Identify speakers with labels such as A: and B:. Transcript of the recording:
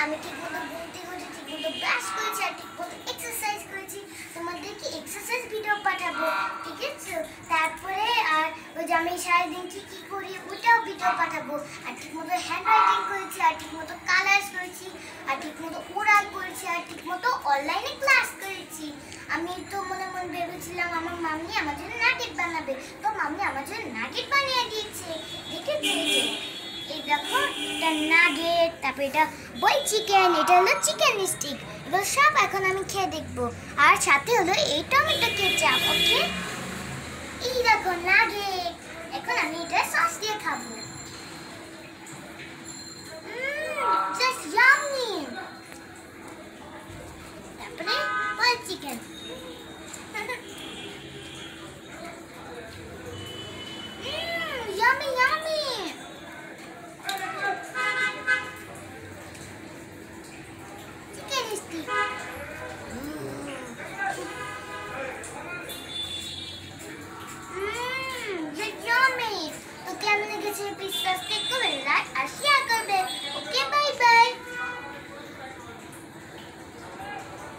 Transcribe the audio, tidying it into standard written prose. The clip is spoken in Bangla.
A: আমি ঠিকমতো ঘুমতে ঘুরছি, ঠিকমতো ব্রাশ করেছি আর ঠিকমতো এক্সারসাইজ করেছি। তোমাদেরকে এক্সারসাইজ ভিডিও পাঠাবো, ঠিক আছে? তারপরে আর ওই যে আমি সারাদিন কি কি করি ওটাও ভিডিও পাঠাবো। আর ঠিকমতো হ্যান্ড রাইটিং করেছি, আর ঠিকমতো কালার্স করেছি, আর ঠিকমতো ওরাল করেছি, আর ঠিকমতো অনলাইনে ক্লাস করেছি। আমি তো মনে মনে ভেবেছিলাম আমার মাম্মি আমার জন্য নাগেট বানাবে, তো মাম্মি আমার জন্য নাগেট বানিয়ে দিয়েছে। দেখেছি এই দেখো, এটা নাগেট, তারপর এটা বই চিকেন, এটা হলো চিকেন স্টিক। এগুলো সব এখন আমি খেয়ে দেখবো। আর সাথে হলো এই টমেটো কেচাপ। ওকে, এই দেখো নাগেট, এখন আমি এটা সস দিয়ে খাবো। Just yummy. তারপরে বই চিকেন।